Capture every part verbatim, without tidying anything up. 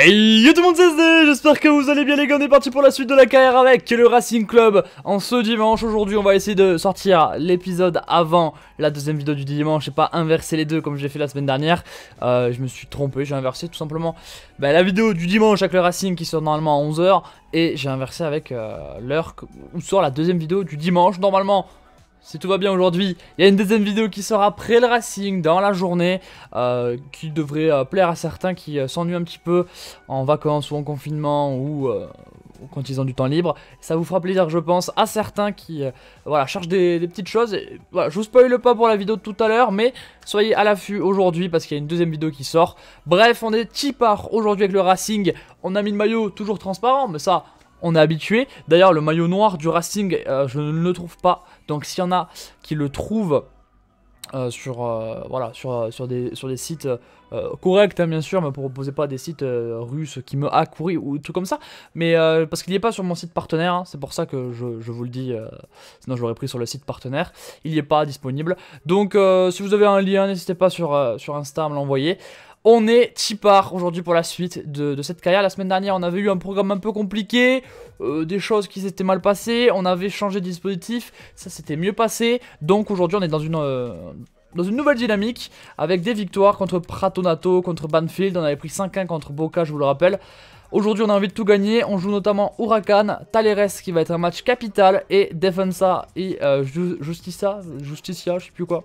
Hey yo tout le monde, c'est S D, j'espère que vous allez bien les gars, on est parti pour la suite de la carrière avec le Racing Club. En ce dimanche, aujourd'hui on va essayer de sortir l'épisode avant la deuxième vidéo du dimanche et pas inverser les deux comme j'ai fait la semaine dernière. euh, Je me suis trompé, j'ai inversé tout simplement bah, la vidéo du dimanche avec le Racing qui sort normalement à onze heures. Et j'ai inversé avec euh, l'heure où sort la deuxième vidéo du dimanche. Normalement, si tout va bien aujourd'hui, il y a une deuxième vidéo qui sort après le Racing dans la journée, euh, qui devrait euh, plaire à certains qui euh, s'ennuient un petit peu en vacances ou en confinement ou, euh, ou quand ils ont du temps libre. Ça vous fera plaisir, je pense, à certains qui euh, voilà, cherchent des, des petites choses. Et, voilà, je vous spoile pas pour la vidéo de tout à l'heure, mais soyez à l'affût aujourd'hui parce qu'il y a une deuxième vidéo qui sort. Bref, on est Tipar aujourd'hui avec le Racing. On a mis le maillot toujours transparent, mais ça... on est habitué. D'ailleurs le maillot noir du Racing euh, je ne le trouve pas. Donc s'il y en a qui le trouvent euh, sur, euh, voilà, sur, sur, des, sur des sites euh, corrects hein, bien sûr. Ne me proposez pas des sites euh, russes qui me hackent ou tout comme ça. Mais euh, parce qu'il n'y est pas sur mon site partenaire hein, c'est pour ça que je, je vous le dis euh, sinon je l'aurais pris sur le site partenaire. Il n'y est pas disponible. Donc euh, si vous avez un lien n'hésitez pas sur, euh, sur Insta à me l'envoyer. On est Tipar aujourd'hui pour la suite de, de cette carrière. La semaine dernière, on avait eu un programme un peu compliqué, euh, des choses qui s'étaient mal passées, on avait changé de dispositif, ça s'était mieux passé. Donc aujourd'hui, on est dans une, euh, dans une nouvelle dynamique avec des victoires contre Pratonato, contre Banfield. On avait pris cinq un contre Boca, je vous le rappelle. Aujourd'hui, on a envie de tout gagner. On joue notamment Huracan, Talleres qui va être un match capital et Defensa et euh, Justicia, Justicia, je sais plus quoi.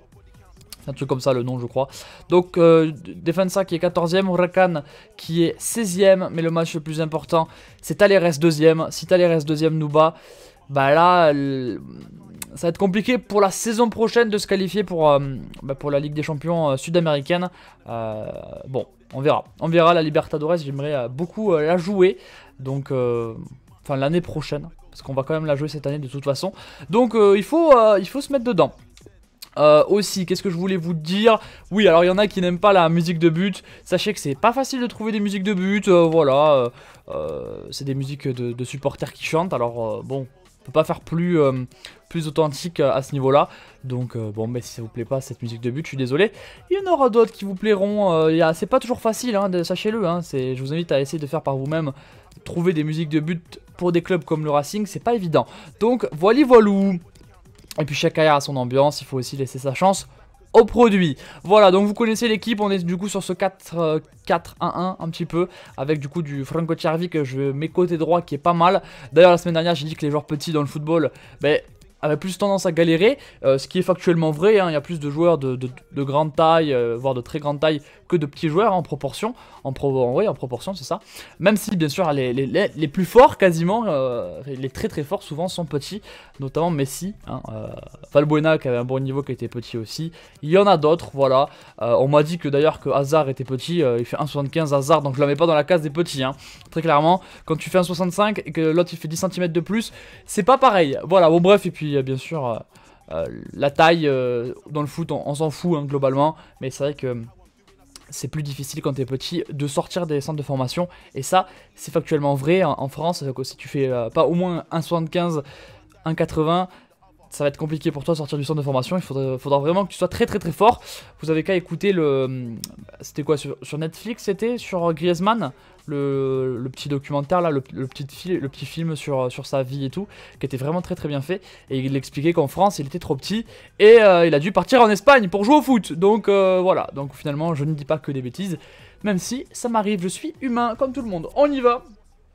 Un truc comme ça le nom je crois. Donc euh, Defensa qui est quatorzième, Huracan qui est seizième. Mais le match le plus important c'est Talleres deuxième. Si Talleres deuxième nous bat, bah là ça va être compliqué pour la saison prochaine de se qualifier pour, euh, bah, pour la Ligue des Champions euh, sud-américaine. euh, Bon on verra. On verra la Libertadores, j'aimerais euh, beaucoup euh, la jouer. Donc euh, enfin l'année prochaine. Parce qu'on va quand même la jouer cette année de toute façon. Donc euh, il, faut, euh, il faut se mettre dedans. Euh, aussi, qu'est-ce que je voulais vous dire? Oui, alors il y en a qui n'aiment pas la musique de but. Sachez que c'est pas facile de trouver des musiques de but. euh, Voilà, euh, euh, c'est des musiques de, de supporters qui chantent. Alors euh, bon, on peut pas faire plus, euh, plus authentique à ce niveau-là. Donc euh, bon, mais si ça vous plaît pas cette musique de but, je suis désolé. Il y en aura d'autres qui vous plairont. euh, C'est pas toujours facile, hein, sachez-le. Hein, je vous invite à essayer de faire par vous-même. Trouver des musiques de but pour des clubs comme le Racing, c'est pas évident. Donc voilà, voilou. Et puis chaque carrière a son ambiance, il faut aussi laisser sa chance au produit. Voilà, donc vous connaissez l'équipe, on est du coup sur ce quatre quatre un un un petit peu. Avec du coup du Franco Cervi que je mets côté droit qui est pas mal. D'ailleurs la semaine dernière j'ai dit que les joueurs petits dans le football ben, avaient plus tendance à galérer. euh, Ce qui est factuellement vrai, hein, il y a plus de joueurs de, de, de grande taille, euh, voire de très grande taille que de petits joueurs hein, en proportion. En, pro, en, oui, en proportion c'est ça. Même si bien sûr les, les, les, les plus forts quasiment, euh, les très très forts souvent sont petits. Notamment Messi, hein, euh, Valbuena qui avait un bon niveau qui était petit aussi. Il y en a d'autres, voilà. Euh, on m'a dit que d'ailleurs que Hazard était petit, euh, il fait un virgule soixante-quinze Hazard, donc je la mets pas dans la case des petits. Hein. Très clairement, quand tu fais un virgule soixante-cinq et que l'autre il fait dix centimètres de plus, c'est pas pareil. Voilà, bon bref, et puis euh, bien sûr, euh, euh, la taille euh, dans le foot, on, on s'en fout hein, globalement, mais c'est vrai que... c'est plus difficile quand t'es petit de sortir des centres de formation. Et ça, c'est factuellement vrai en, en France. Si tu fais euh, pas au moins un virgule soixante-quinze, un virgule quatre-vingts, ça va être compliqué pour toi de sortir du centre de formation. Il faudra, faudra vraiment que tu sois très très très fort. Vous avez qu'à écouter le... C'était quoi sur, sur Netflix c'était sur Griezmann le, le petit documentaire là, le, le, petit, le petit film sur, sur sa vie et tout, qui était vraiment très très bien fait. Et il expliquait qu'en France il était trop petit et euh, il a dû partir en Espagne pour jouer au foot. Donc euh, voilà, donc finalement je ne dis pas que des bêtises, même si ça m'arrive, je suis humain comme tout le monde. On y va.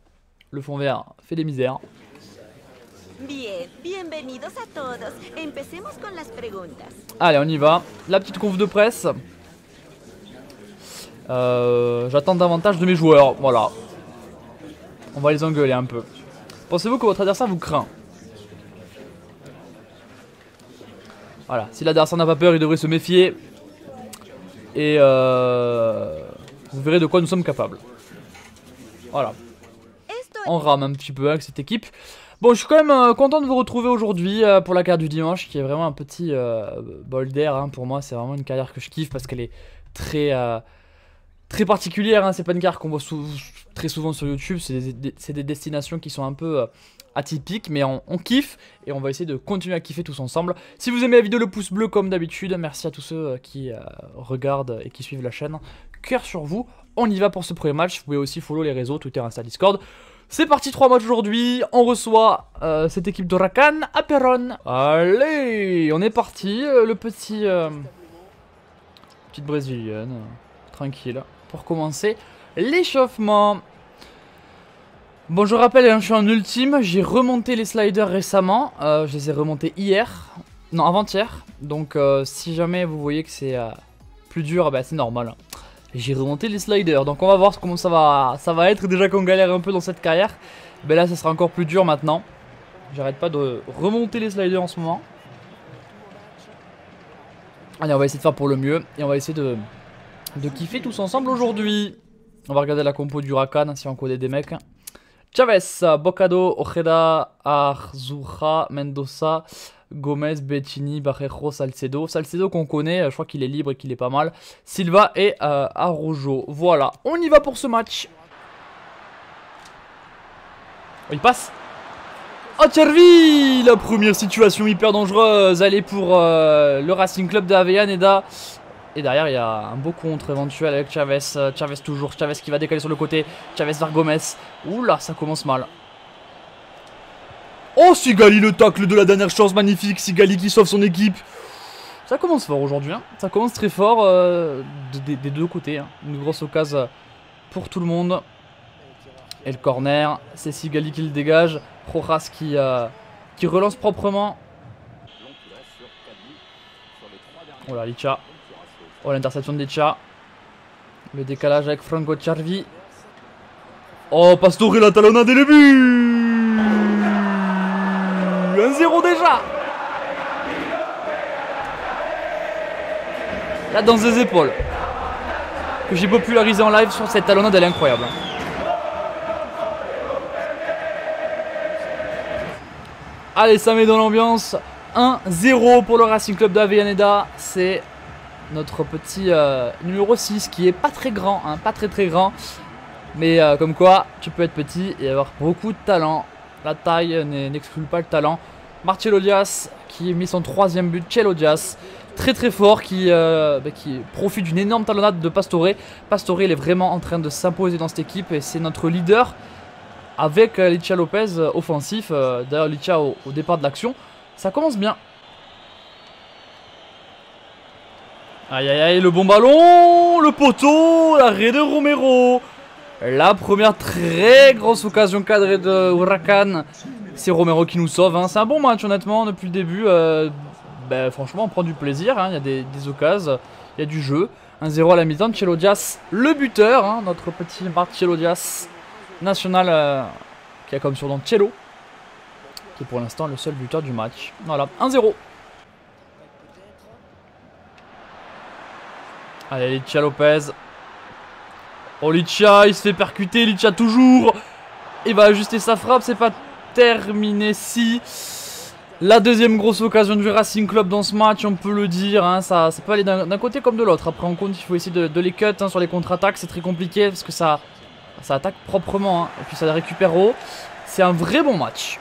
Le fond vert fait des misères. Bien, bienvenidos a todos. Empecemos con las preguntas. Allez, on y va. La petite conf de presse. Euh, J'attends davantage de mes joueurs. Voilà. On va les engueuler un peu. Pensez-vous que votre adversaire vous craint? Voilà. Si l'adversaire n'a pas peur, il devrait se méfier. Et euh, vous verrez de quoi nous sommes capables. Voilà. On rame un petit peu avec cette équipe. Bon, je suis quand même euh, content de vous retrouver aujourd'hui euh, pour la carrière du dimanche, qui est vraiment un petit euh, bol d'air hein, pour moi. C'est vraiment une carrière que je kiffe parce qu'elle est très, euh, très particulière. Hein. C'est pas une carrière qu'on voit sou très souvent sur YouTube. C'est des, des, des destinations qui sont un peu euh, atypiques, mais on, on kiffe et on va essayer de continuer à kiffer tous ensemble. Si vous aimez la vidéo, le pouce bleu comme d'habitude. Merci à tous ceux euh, qui euh, regardent et qui suivent la chaîne. Cœur sur vous. On y va pour ce premier match. Vous pouvez aussi follow les réseaux, Twitter, Insta, Discord. C'est parti, trois matchs aujourd'hui. On reçoit euh, cette équipe de Rakan à Perron. Allez, on est parti. Euh, le petit... Euh, petite brésilienne. Euh, tranquille. Pour commencer l'échauffement. Bon, je rappelle, hein, je suis en ultime. J'ai remonté les sliders récemment. Euh, je les ai remontés hier. Non, avant-hier. Donc, euh, si jamais vous voyez que c'est euh, plus dur, bah, c'est normal. J'ai remonté les sliders, donc on va voir comment ça va, ça va être. Déjà qu'on galère un peu dans cette carrière, ben là ça sera encore plus dur maintenant. J'arrête pas de remonter les sliders en ce moment. Allez, on va essayer de faire pour le mieux et on va essayer de, de kiffer tous ensemble aujourd'hui. On va regarder la compo du Rakan si on connaît des mecs. Chavez, Bocado, Ojeda, Arzuja, Mendoza, Gomez, Bettini, Barrejo, Salcedo. Salcedo qu'on connaît, je crois qu'il est libre et qu'il est pas mal. Silva et euh, Araujo. Voilà, on y va pour ce match. Oh, il passe. Oh, Chervi, la première situation hyper dangereuse. Elle est pour euh, le Racing Club de Avellaneda. Et derrière, il y a un beau contre éventuel avec Chavez. Chavez toujours. Chavez qui va décaler sur le côté. Chavez vers Gomez. Oula, ça commence mal. Oh, Sigali, le tacle de la dernière chance, magnifique. Sigali qui sauve son équipe. Ça commence fort aujourd'hui. Hein. Ça commence très fort euh, des, des deux côtés. Hein. Une grosse occasion pour tout le monde. Et le corner, c'est Sigali qui le dégage. Rojas qui, euh, qui relance proprement. Oh là, Licha. Oh, l'interception de Licha. Le décalage avec Franco Chervi. Oh, Pastore la talonnade dès le but. un zéro déjà. La danse des épaules que j'ai popularisé en live sur cette talonnade, elle est incroyable. Allez, ça met dans l'ambiance. un zéro pour le Racing Club d'Avellaneda. C'est notre petit euh, numéro six qui est pas très grand, hein, pas très très grand. Mais euh, comme quoi, tu peux être petit et avoir beaucoup de talent. La taille n'exclut pas le talent. Marcelo Diaz qui a mis son troisième but. Chelo Diaz, très très fort, qui, euh, bah, qui profite d'une énorme talonnade de Pastore. Pastore, il est vraiment en train de s'imposer dans cette équipe et c'est notre leader avec euh, Licha Lopez euh, offensif. Euh, D'ailleurs, Licha au, au départ de l'action. Ça commence bien. Aïe aïe aïe, le bon ballon, le poteau, l'arrêt de Romero. La première très grosse occasion cadrée de Huracan. C'est Romero qui nous sauve. Hein. C'est un bon match honnêtement depuis le début. Euh, bah, franchement on prend du plaisir. Hein. Il y a des, des occasions, il y a du jeu. un zéro à la mi-temps. Chelo Diaz, le buteur. Hein. Notre petit Marcelo Diaz national euh, qui a comme surnom Chelo. Qui est pour l'instant le seul buteur du match. Voilà, un zéro. Allez, Licha Lopez. Oh, Licha, il se fait percuter. Licha toujours. Il va ajuster sa frappe. C'est pas terminé. Si. La deuxième grosse occasion du Racing Club dans ce match, on peut le dire. Hein, ça, ça peut aller d'un côté comme de l'autre. Après, en compte, il faut essayer de, de les cut hein, sur les contre-attaques. C'est très compliqué parce que ça, ça attaque proprement. Hein, et puis ça les récupère haut. C'est un vrai bon match.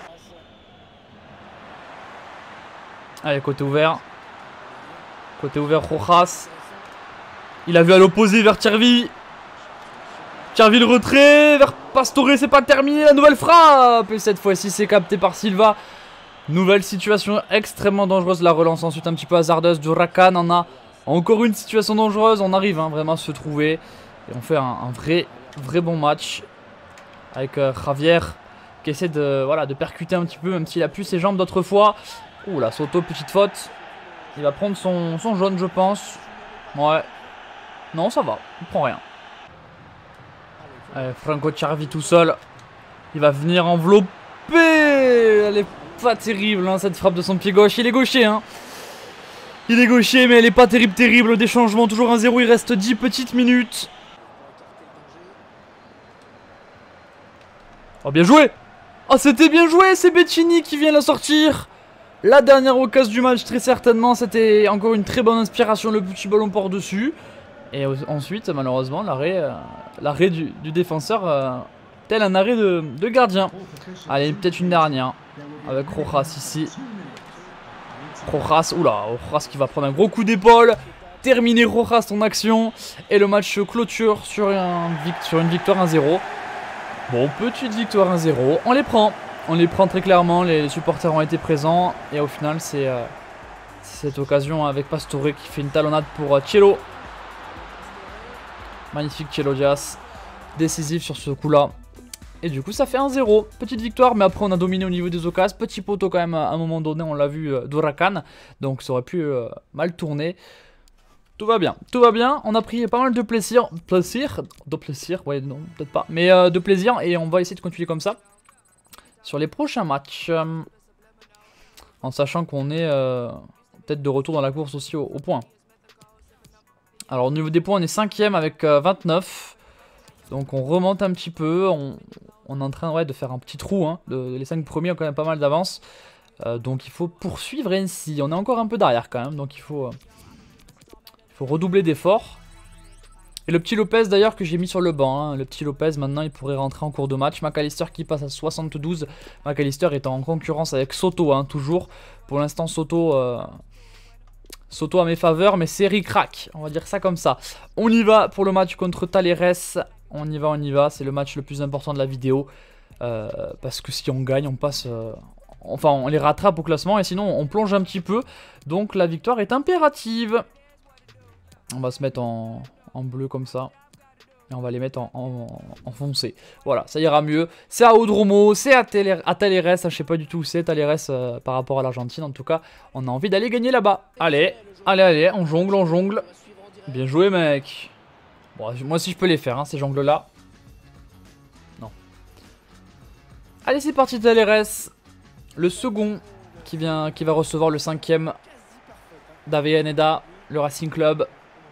Allez, côté ouvert. Côté ouvert, Rojas. Il a vu à l'opposé vers Chervi. Chervi le retrait vers Pastore, c'est pas terminé. La nouvelle frappe. Et cette fois-ci, c'est capté par Silva. Nouvelle situation extrêmement dangereuse. La relance ensuite un petit peu hasardeuse du Rakan. On a encore une situation dangereuse. On arrive hein, vraiment à se trouver. Et on fait un, un vrai, vrai bon match. Avec euh, Javier qui essaie de, voilà, de percuter un petit peu, même s'il a plus ses jambes d'autres fois. Ouh là, Soto, petite faute. Il va prendre son, son jaune, je pense. Ouais. Non, ça va. Il prend rien. Allez, Franco Chervi tout seul. Il va venir envelopper. Elle est pas terrible, hein, cette frappe de son pied gauche. Il est gaucher, hein. Il est gaucher, mais elle est pas terrible, terrible. Des changements, toujours un zéro. Il reste dix petites minutes. Oh, bien joué. Oh, c'était bien joué. C'est Bettini qui vient la sortir. La dernière occasion du match, très certainement. C'était encore une très bonne inspiration. Le petit ballon par-dessus. Et ensuite, malheureusement, l'arrêt euh, l'arrêt du, du défenseur, euh, tel un arrêt de, de gardien. Allez, peut-être une dernière. Avec Rojas ici. Rojas, oula, Rojas qui va prendre un gros coup d'épaule. terminer Rojas son action. Et le match clôture sur, un, sur une victoire un zéro. Bon, petite victoire un zéro. On les prend. On les prend très clairement. Les supporters ont été présents. Et au final, c'est euh, cette occasion avec Pastore qui fait une talonnade pour euh, Cielo. Magnifique Cielo Diaz. Décisif sur ce coup-là. Et du coup, ça fait un zéro. Petite victoire, mais après, on a dominé au niveau des occasions. Petit poteau quand même, à un moment donné, on l'a vu, euh, d'Huracan. Donc, ça aurait pu euh, mal tourner. Tout va bien, tout va bien. On a pris pas mal de plaisir. Plaisir De plaisir, ouais, non, peut-être pas. Mais euh, de plaisir, et on va essayer de continuer comme ça sur les prochains matchs. Euh, en sachant qu'on est euh, peut-être de retour dans la course aussi au, au point. Alors, au niveau des points, on est cinquième avec euh, vingt-neuf. Donc, on remonte un petit peu. On, on est en train ouais, de faire un petit trou. Hein, de, les cinq premiers ont quand même pas mal d'avance. Euh, donc, il faut poursuivre ainsi. On est encore un peu derrière quand même. Donc, il faut... Euh, Il faut redoubler d'efforts. Et le petit Lopez d'ailleurs que j'ai mis sur le banc. Hein. Le petit Lopez maintenant il pourrait rentrer en cours de match. McAllister qui passe à soixante-douze. McAllister est en concurrence avec Soto hein, toujours. Pour l'instant Soto, euh... Soto à mes faveurs mais c'est ric-rac. On va dire ça comme ça. On y va pour le match contre Talleres. On y va, on y va. C'est le match le plus important de la vidéo. Euh, parce que si on gagne on passe... Euh... Enfin on les rattrape au classement et sinon on plonge un petit peu. Donc la victoire est impérative. On va se mettre en, en bleu comme ça. Et on va les mettre en, en, en foncé. Voilà, ça ira mieux. C'est à Odromo, c'est à, à Talleres. Je sais pas du tout où c'est Talleres euh, par rapport à l'Argentine. En tout cas, on a envie d'aller gagner là-bas. Allez, allez, allez, on jongle, on jongle. Bien joué, mec. Bon, moi si je peux les faire, hein, ces jongles-là. Non. Allez, c'est parti, Talleres. Le second qui, vient, qui va recevoir le cinquième d'Avellaneda, le Racing Club.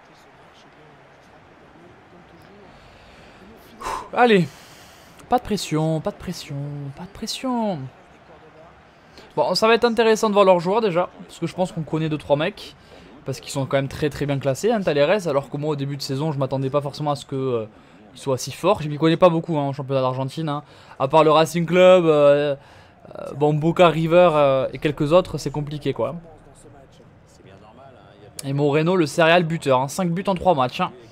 Allez, pas de pression, pas de pression, pas de pression. Bon, ça va être intéressant de voir leurs joueurs déjà, parce que je pense qu'on connaît deux trois mecs, parce qu'ils sont quand même très très bien classés, hein, Talleres, alors que moi au début de saison je m'attendais pas forcément à ce qu'ils euh, soient si forts. Je m'y connais pas beaucoup hein, en championnat d'Argentine, hein. À part le Racing Club, euh, euh, bon, Boca, River euh, et quelques autres, c'est compliqué quoi. Et Moreno, le serial buteur, hein, cinq buts en trois matchs. Hein.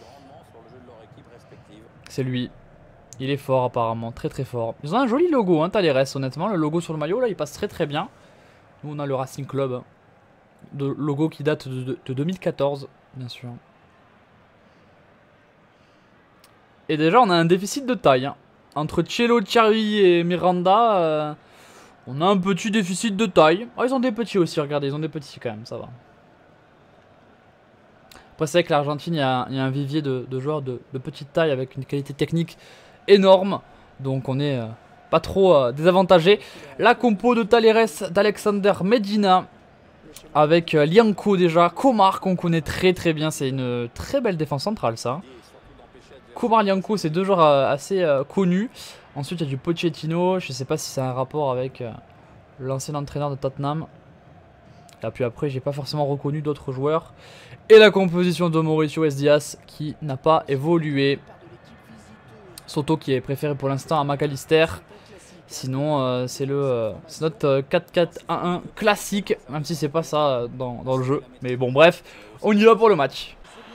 C'est lui. Il est fort apparemment, très très fort. Ils ont un joli logo, hein, Talleres, honnêtement. Le logo sur le maillot, là, il passe très très bien. Nous, on a le Racing Club. Hein. De logo qui date de, de, de deux mille quatorze, bien sûr. Et déjà, on a un déficit de taille. Hein. Entre Cielo, Chervi et Miranda, euh, on a un petit déficit de taille. Oh, ils ont des petits aussi, regardez, ils ont des petits quand même, ça va. Après, c'est vrai que l'Argentine, il y, y a un vivier de, de joueurs de, de petite taille avec une qualité technique énorme, donc on est euh, pas trop euh, désavantagé. La compo de Talleres d'Alexander Medina avec euh, Lianco déjà, Komar qu'on connaît très très bien, c'est une très belle défense centrale ça. Komar, Lianco, c'est deux joueurs euh, assez euh, connus. Ensuite il y a du Pochettino, je sais pas si c'est un rapport avec euh, l'ancien entraîneur de Tottenham. Et puis après j'ai pas forcément reconnu d'autres joueurs. Et la composition de Mauricio Diaz qui n'a pas évolué. Soto qui est préféré pour l'instant à McAllister. Sinon euh, c'est le euh, c'est notre euh, quatre quatre un un classique. Même si c'est pas ça euh, dans, dans le jeu. Mais bon bref, on y va pour le match.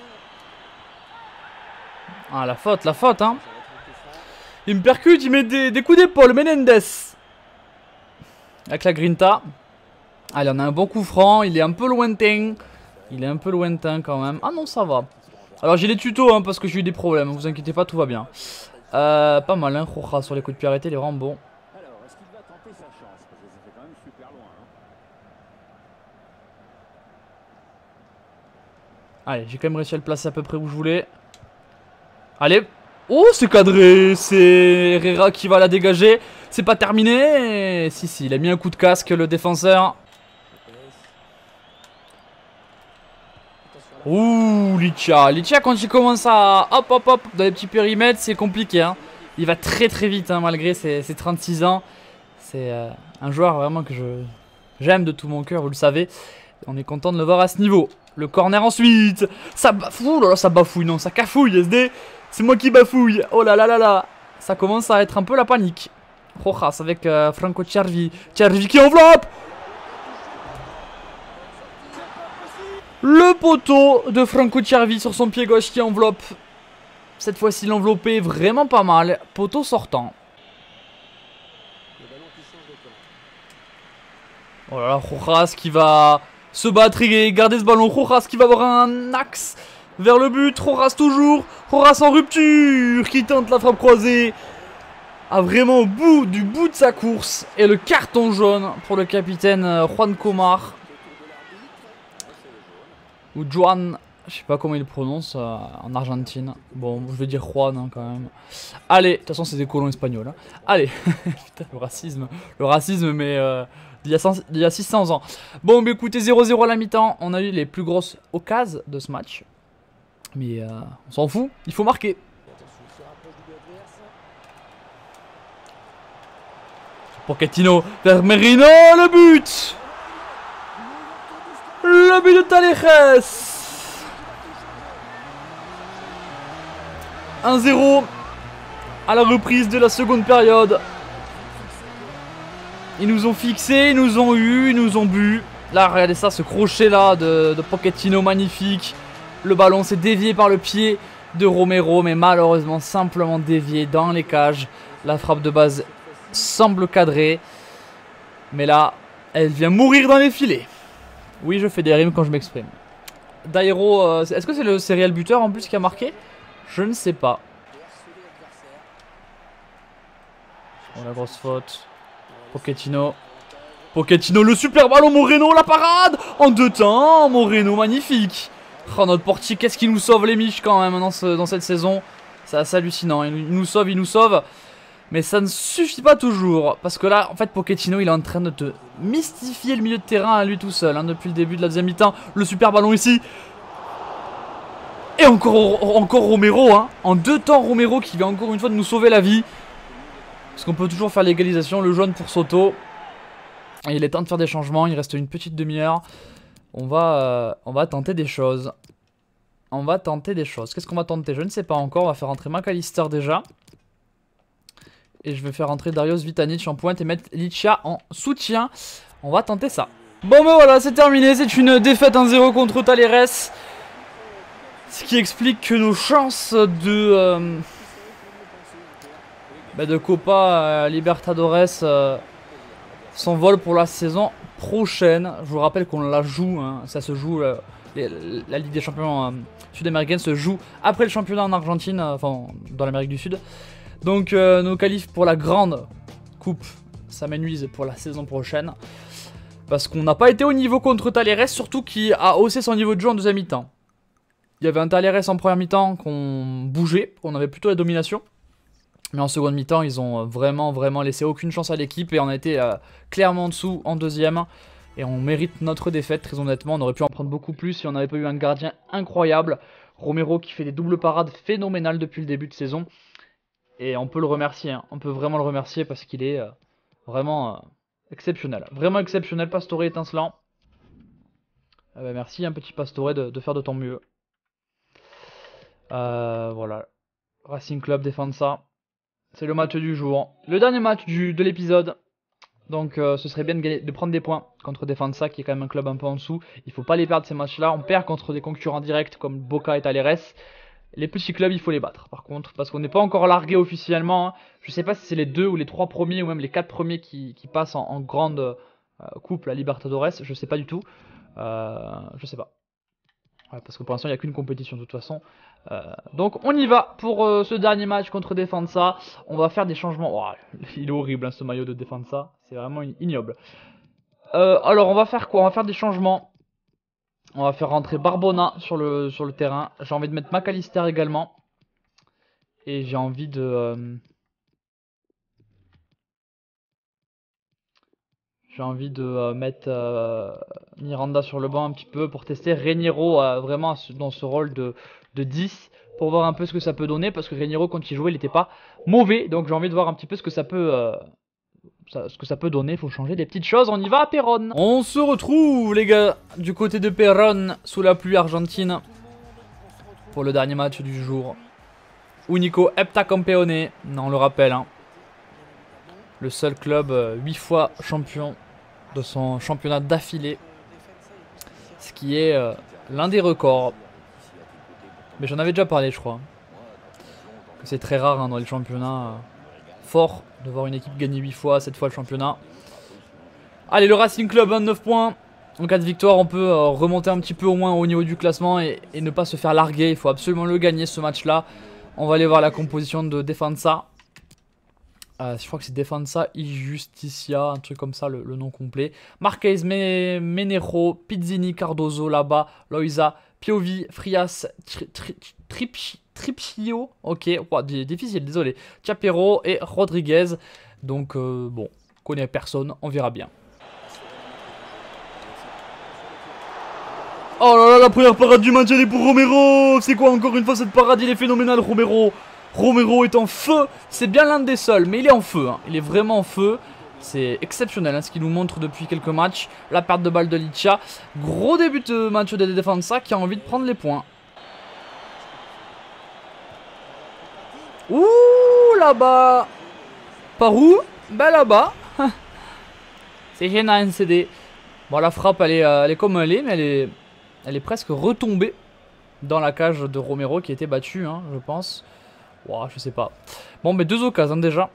Ah la faute, la faute hein. Il me percute, il met des, des coups d'épaule, Menendez. Avec la grinta. Allez, on a un bon coup franc, il est un peu lointain. Il est un peu lointain quand même. Ah non, ça va. Alors j'ai les tutos hein, parce que j'ai eu des problèmes, vous inquiétez pas, tout va bien. Euh, pas mal, hein, Roja sur les coups de pied arrêtés, il est vraiment bon. Allez, j'ai quand même réussi à le placer à peu près où je voulais. Allez. Oh, c'est cadré. C'est Herrera qui va la dégager. C'est pas terminé. Si, si, il a mis un coup de casque, le défenseur. Ouh, Licha. Licha, quand il commence à hop, hop, hop, dans les petits périmètres, c'est compliqué. Hein. Il va très, très vite, hein, malgré ses, ses trente-six ans. C'est euh, un joueur vraiment que je j'aime de tout mon cœur, vous le savez. On est content de le voir à ce niveau. Le corner ensuite. Ça bafouille. Oh là là, ça bafouille, non, ça cafouille, S D. C'est moi qui bafouille. Oh là là là là. Ça commence à être un peu la panique. Rojas avec euh, Franco Chervi. Chervi qui enveloppe. Le poteau de Franco Cervi sur son pied gauche qui enveloppe. Cette fois-ci l'enveloppé vraiment pas mal. Poteau sortant. Oh là là, Rojas qui va se battre et garder ce ballon. Rojas qui va avoir un axe vers le but. Rojas toujours. Rojas en rupture qui tente la frappe croisée. A vraiment au bout du bout de sa course. Et le carton jaune pour le capitaine Juan Comar. Ou Juan, je sais pas comment il le prononce euh, en Argentine. Bon, je vais dire Juan hein, quand même. Allez, de toute façon c'est des colons espagnols. Hein. Allez, putain le racisme. Le racisme mais... Euh, Il y, a cent, il y a six cents ans. Bon, bah écoutez, zéro zéro à la mi-temps. On a eu les plus grosses occasions de ce match. Mais euh, on s'en fout. Il faut marquer. Pochettino vers Merino. Le but. Le but de Talleres. un zéro à la reprise de la seconde période. Ils nous ont fixé, ils nous ont eu, ils nous ont bu. Là, regardez ça, ce crochet là de, de Pochettino, magnifique. Le ballon s'est dévié par le pied de Romero, mais malheureusement simplement dévié dans les cages. La frappe de base semble cadrée. Mais là, elle vient mourir dans les filets. Oui, je fais des rimes quand je m'exprime. Dairo, euh, est-ce que c'est le serial buteur en plus qui a marqué? Je ne sais pas. Oh, la grosse faute. Pochettino. Pochettino, le super ballon, Moreno, la parade en deux temps, Moreno, magnifique. Oh, notre portier, qu'est-ce qu'il nous sauve les miches quand même dans, ce, dans cette saison. C'est assez hallucinant, il nous sauve, il nous sauve. Mais ça ne suffit pas toujours. Parce que là, en fait, Pochettino, il est en train de te mystifier le milieu de terrain à lui tout seul. Hein, depuis le début de la deuxième mi-temps, le super ballon ici. Et encore, encore Romero, hein. En deux temps, Romero qui vient encore une fois de nous sauver la vie. Parce qu'on peut toujours faire l'égalisation, le jaune pour Soto. Et il est temps de faire des changements, il reste une petite demi-heure. On va, euh, on va tenter des choses. On va tenter des choses. Qu'est-ce qu'on va tenter? Je ne sais pas encore. On va faire rentrer McAllister déjà. Et je vais faire rentrer Darius Vitanic en pointe et mettre Licia en soutien. On va tenter ça. Bon ben voilà, c'est terminé. C'est une défaite un zéro contre Talleres. Ce qui explique que nos chances de... Euh, bah de Copa euh, Libertadores euh, s'envolent pour la saison prochaine. Je vous rappelle qu'on la joue, hein, ça se joue, euh, les, la Ligue des Champions euh, sud-américaine se joue après le championnat en Argentine, euh, enfin dans l'Amérique du Sud. Donc euh, nos qualifs pour la grande coupe, ça m'énuise pour la saison prochaine. Parce qu'on n'a pas été au niveau contre Talleres, surtout qui a haussé son niveau de jeu en deuxième mi-temps. Il y avait un Talleres en première mi-temps qu'on bougeait, on avait plutôt la domination. Mais en seconde mi-temps, ils ont vraiment, vraiment laissé aucune chance à l'équipe. Et on a été euh, clairement en dessous en deuxième. Et on mérite notre défaite, très honnêtement. On aurait pu en prendre beaucoup plus si on n'avait pas eu un gardien incroyable. Romero qui fait des doubles parades phénoménales depuis le début de saison. Et on peut le remercier. Hein. On peut vraiment le remercier parce qu'il est euh, vraiment euh, exceptionnel. Vraiment exceptionnel. Pastore étincelant. Eh ben, merci, un petit Pastore, de, de faire de ton mieux. Euh, voilà. Racing Club défend ça. C'est le match du jour. Le dernier match du, de l'épisode. Donc euh, ce serait bien de, gagner, de prendre des points contre Defensa qui est quand même un club un peu en dessous. Il ne faut pas les perdre ces matchs-là. On perd contre des concurrents directs comme Boca et Talleres. Les petits clubs, il faut les battre par contre. Parce qu'on n'est pas encore largué officiellement. Hein. Je ne sais pas si c'est les deux ou les trois premiers ou même les quatre premiers qui, qui passent en, en grande euh, coupe, la Libertadores. Je ne sais pas du tout. Euh, je sais pas. Ouais, parce que pour l'instant il n'y a qu'une compétition de toute façon. Euh, donc on y va pour euh, ce dernier match contre Defensa. On va faire des changements. Oh, il est horrible hein, ce maillot de Defensa. C'est vraiment ignoble. Euh, alors on va faire quoi? On va faire des changements. On va faire rentrer Barbona sur le, sur le terrain. J'ai envie de mettre McAllister également. Et j'ai envie de... Euh... J'ai envie de euh, mettre euh, Miranda sur le banc un petit peu pour tester Reniero euh, vraiment dans ce rôle de, de dix pour voir un peu ce que ça peut donner parce que Reniero quand il jouait il n'était pas mauvais, donc j'ai envie de voir un petit peu ce que ça peut, euh, ça, ce que ça peut donner. Il faut changer des petites choses. On y va à Péronne. On se retrouve les gars du côté de Péronne sous la pluie argentine pour le dernier match du jour. Unico heptacampeone, non, on le rappelle hein. Le seul club euh, huit fois champion de son championnat d'affilée. Ce qui est euh, l'un des records. Mais j'en avais déjà parlé, je crois. C'est très rare hein, dans les championnats. Euh, fort de voir une équipe gagner huit fois, sept fois le championnat. Allez, le Racing Club, vingt-neuf points. En cas de victoire, on peut euh, remonter un petit peu au moins au niveau du classement et, et ne pas se faire larguer. Il faut absolument le gagner ce match-là. On va aller voir la composition de Defensa. Euh, je crois que c'est Defensa Injusticia, un truc comme ça, le, le nom complet. Marquez, Menero, Pizzini, Cardozo, Laba, Loiza, Piovi, Frias, tri, tri, tri, Tripchio, ok, wow, difficile, désolé. Chapero et Rodriguez. Donc, euh, bon, on connaît personne, on verra bien. Oh là là, la première parade du match, elle est pour Romero. C'est quoi encore une fois cette parade? Il est phénoménal, Romero. Romero est en feu. C'est bien l'un des seuls, mais il est en feu. Hein. Il est vraiment en feu. C'est exceptionnel hein, ce qu'il nous montre depuis quelques matchs. La perte de balle de Licha. Gros début de match de Defensa qui a envie de prendre les points. Ouh, là-bas. Par où? Ben là-bas. C'est gênant, C D. Bon, la frappe, elle est, euh, elle est comme elle est, mais elle est, elle est presque retombée dans la cage de Romero qui était battu, hein, je pense. Ouah, je sais pas. Bon, mais deux occasions déjà.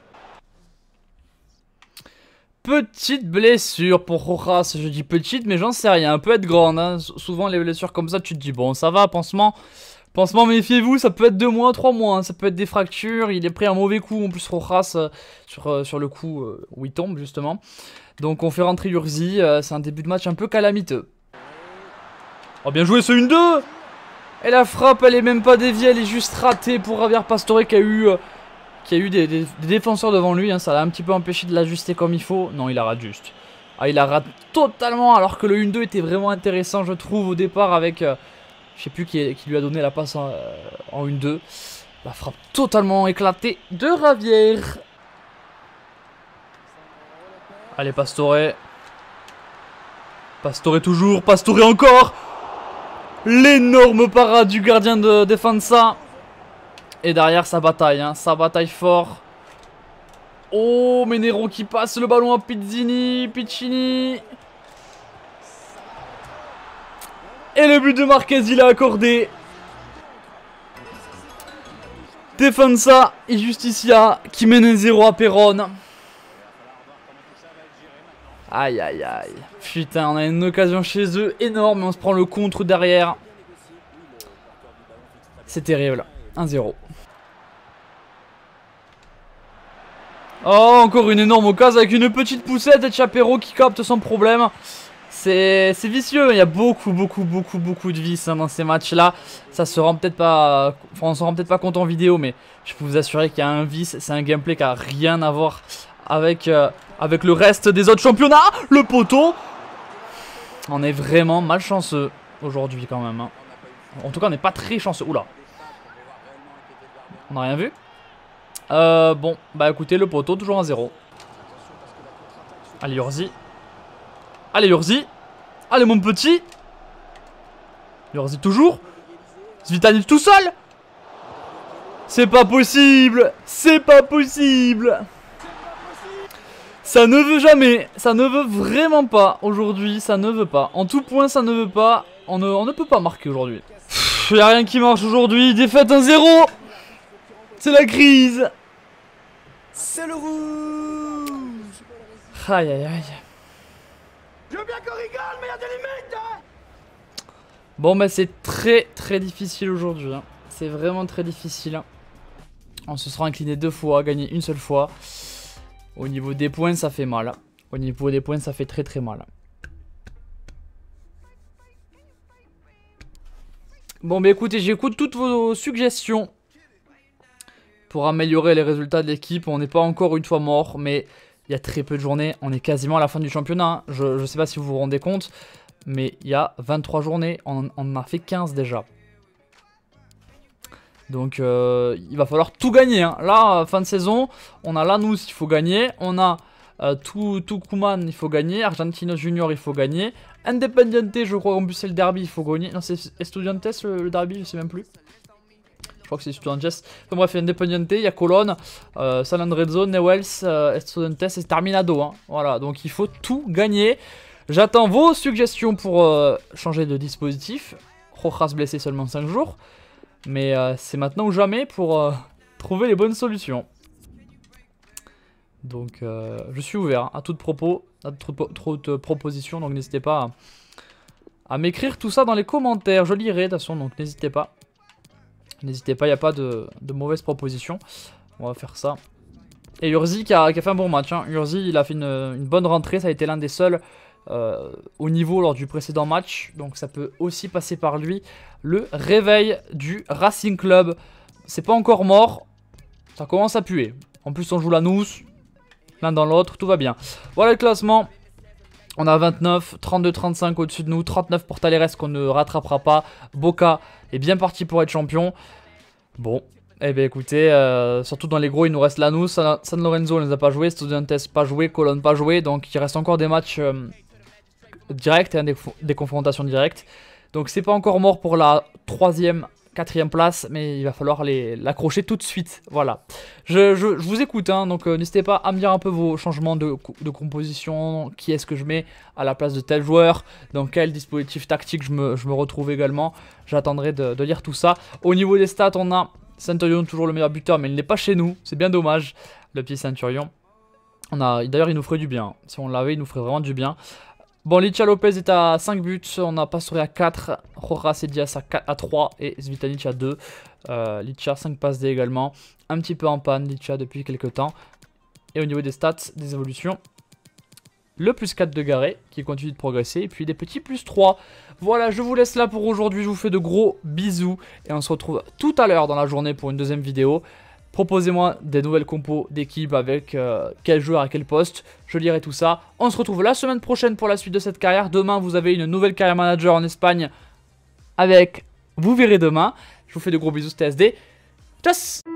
Petite blessure pour Rojas. Je dis petite, mais j'en sais rien. Elle peut être grande. Hein. Souvent, les blessures comme ça, tu te dis, bon, ça va, pansement. Pansement, méfiez-vous, ça peut être deux mois, trois mois. Hein. Ça peut être des fractures. Il est pris un mauvais coup. En plus, Rojas, euh, sur, euh, sur le coup euh, où il tombe, justement. Donc, on fait rentrer Urzi. Euh, C'est un début de match un peu calamiteux. Oh, bien joué, ce un deux. Et la frappe, elle est même pas déviée. Elle est juste ratée pour Javier Pastore qui a eu... Euh, qui a eu des, des, des défenseurs devant lui, hein, ça l'a un petit peu empêché de l'ajuster comme il faut. Non, il la rate juste. Ah, il la rate totalement alors que le un deux était vraiment intéressant, je trouve, au départ avec... Euh, je sais plus qui, qui lui a donné la passe en, euh, en un deux. La frappe totalement éclatée de Javier. Allez, Pastore. Pastore toujours, Pastore encore. L'énorme parade du gardien de Defensa. Et derrière, ça bataille, hein. Ça bataille fort. Oh, Menero qui passe le ballon à Pizzini, Piccini. Et le but de Marquez, il a accordé. Defensa et Justicia qui mène un zéro à Péronne. Aïe, aïe, aïe. Putain, on a une occasion chez eux énorme. On se prend le contre derrière. C'est terrible. un zéro. Oh, encore une énorme occasion avec une petite poussette et Chapero qui capte sans problème. C'est vicieux, il y a beaucoup, beaucoup, beaucoup, beaucoup de vices hein, dans ces matchs-là. Ça se rend peut-être pas... Enfin, on se rend peut-être pas compte en vidéo, mais je peux vous assurer qu'il y a un vice. C'est un gameplay qui a rien à voir avec, euh, avec le reste des autres championnats. Le poteau. On est vraiment malchanceux aujourd'hui quand même. Hein. En tout cas, on n'est pas très chanceux. Oula. On n'a rien vu. Euh, bon, bah écoutez, le poteau, toujours un zéro. Allez, Urzi. Allez, Urzi. Allez, mon petit. Urzi, toujours. Zvitanil tout seul. C'est pas possible. C'est pas possible. Ça ne veut jamais. Ça ne veut vraiment pas. Aujourd'hui, ça ne veut pas. En tout point, ça ne veut pas. On ne, on ne peut pas marquer aujourd'hui. Il n'y a rien qui marche aujourd'hui. Défaite un zéro. C'est la crise. C'est le rouge. Aïe aïe aïe. Je veux bien qu'on rigole, mais il y a des limites hein. Bon bah c'est très très difficile aujourd'hui. Hein. C'est vraiment très difficile. Hein. On se sera incliné deux fois, gagné une seule fois. Au niveau des points, ça fait mal. Hein. Au niveau des points, ça fait très très mal. Bon bah écoutez, j'écoute toutes vos suggestions. Pour améliorer les résultats de l'équipe. On n'est pas encore une fois mort, mais il y a très peu de journées. On est quasiment à la fin du championnat. Hein. Je ne sais pas si vous vous rendez compte, mais il y a vingt-trois journées. On, on en a fait quinze déjà. Donc euh, il va falloir tout gagner. Hein. Là, fin de saison, on a Lanús, il faut gagner. On a euh, Tucumán, il faut gagner. Argentinos Junior, il faut gagner. Independiente, je crois, en plus c'est le derby, il faut gagner. Non, c'est Estudiantes le, le derby, je sais même plus. Je crois que c'est Estudiantes. Enfin, bref, il y a Independiente, il y a Colón, euh, San Andrés, Newell's, euh, Estudiantes et Terminado. Hein. Voilà, donc il faut tout gagner. J'attends vos suggestions pour euh, changer de dispositif. Rojas blessé seulement cinq jours. Mais euh, c'est maintenant ou jamais pour euh, trouver les bonnes solutions. Donc euh, je suis ouvert à toute propos, à toute, toute proposition. Donc n'hésitez pas à, à m'écrire tout ça dans les commentaires. Je lirai de toute façon, donc n'hésitez pas. N'hésitez pas, il n'y a pas de, de mauvaises propositions. On va faire ça. Et Urzi qui a, qui a fait un bon match. Hein. Urzi, il a fait une, une bonne rentrée. Ça a été l'un des seuls euh, au niveau lors du précédent match. Donc ça peut aussi passer par lui. Le réveil du Racing Club. C'est pas encore mort. Ça commence à puer. En plus, on joue la Nous. L'un dans l'autre, tout va bien. Voilà le classement. On a vingt-neuf, trente-deux, trente-cinq au-dessus de nous. trente-neuf pour Talleres qu'on ne rattrapera pas. Boca est bien parti pour être champion. Bon. Eh bien écoutez, euh, surtout dans les gros, il nous reste Lanús, San, San Lorenzo, on ne les a pas joués, Estudiantes pas joué, Colón pas joué, donc il reste encore des matchs euh, directs, hein, des, des confrontations directes. Donc c'est pas encore mort pour la troisième, quatrième place, mais il va falloir l'accrocher tout de suite. Voilà. Je, je, je vous écoute, hein, donc euh, n'hésitez pas à me dire un peu vos changements de, de composition, qui est-ce que je mets à la place de tel joueur, dans quel dispositif tactique je me, je me retrouve également. J'attendrai de, de lire tout ça. Au niveau des stats, on a Centurion, toujours le meilleur buteur, mais il n'est pas chez nous. C'est bien dommage, le petit Centurion. D'ailleurs, il nous ferait du bien. Si on l'avait, il nous ferait vraiment du bien. Bon, Licha Lopez est à cinq buts. On a Pastore à quatre. Rojas et Diaz à trois. Et Zvitanic à deux. Euh, Licha, cinq passes D également. Un petit peu en panne, Licha, depuis quelques temps. Et au niveau des stats, des évolutions, le plus quatre de Garé qui continue de progresser. Et puis des petits plus trois. Voilà, je vous laisse là pour aujourd'hui. Je vous fais de gros bisous. Et on se retrouve tout à l'heure dans la journée pour une deuxième vidéo. Proposez-moi des nouvelles compos d'équipe avec euh, quel joueur à quel poste. Je lirai tout ça. On se retrouve la semaine prochaine pour la suite de cette carrière. Demain, vous avez une nouvelle carrière manager en Espagne avec... Vous verrez demain. Je vous fais de gros bisous, c'était S D. Tchuss!